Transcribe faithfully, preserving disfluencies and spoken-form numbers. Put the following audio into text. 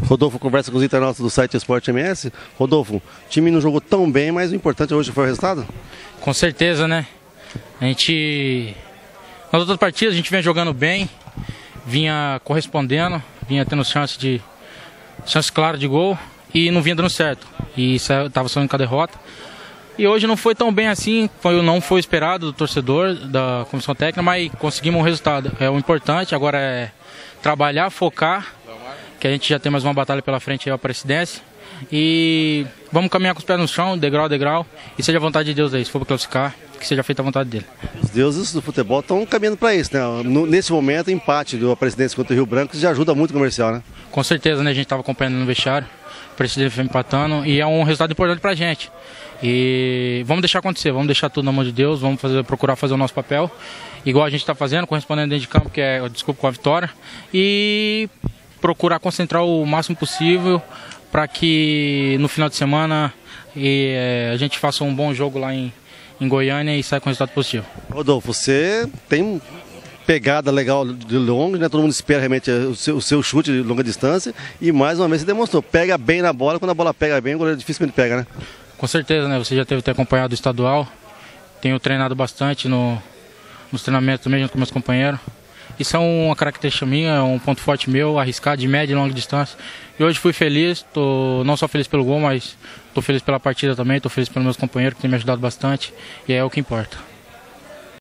Rodolfo conversa com os internautas do site Esporte M S. Rodolfo, o time não jogou tão bem, mas o importante hoje foi o resultado? Com certeza, né? A gente... Nas outras partidas a gente vinha jogando bem, vinha correspondendo, vinha tendo chance de... chance clara de gol e não vinha dando certo. E estava saindo com a derrota. E hoje não foi tão bem assim, foi, não foi esperado do torcedor, da comissão técnica, mas conseguimos um resultado. É o importante, agora é trabalhar, focar, que a gente já tem mais uma batalha pela frente aí, a presidência. E vamos caminhar com os pés no chão, degrau a degrau, e seja a vontade de Deus aí, se for para classificar, que seja feita a vontade dele. Os deuses do futebol estão caminhando para isso, né? No, nesse momento, o empate da presidência contra o Rio Branco já ajuda muito o comercial, né? Com certeza, né? A gente estava acompanhando no vestiário, o presidente foi empatando, e é um resultado importante para a gente. E vamos deixar acontecer, vamos deixar tudo na mão de Deus, vamos fazer, procurar fazer o nosso papel, igual a gente está fazendo, correspondendo dentro de campo, que é, desculpa, com a vitória, e procurar concentrar o máximo possível para que no final de semana e, é, a gente faça um bom jogo lá em, em Goiânia e saia com resultado positivo. Rodolfo, você tem pegada legal de longe, né? Todo mundo espera realmente o seu, o seu chute de longa distância e mais uma vez você demonstrou, pega bem na bola, quando a bola pega bem, o goleiro dificilmente pega, né? Com certeza, né? Você já teve ter acompanhado o estadual, tenho treinado bastante no, nos treinamentos também junto com meus companheiros. Isso é uma característica minha, é um ponto forte meu, arriscar de média e longa distância. E hoje fui feliz, tô não só feliz pelo gol, mas estou feliz pela partida também, estou feliz pelos meus companheiros que têm me ajudado bastante e é o que importa.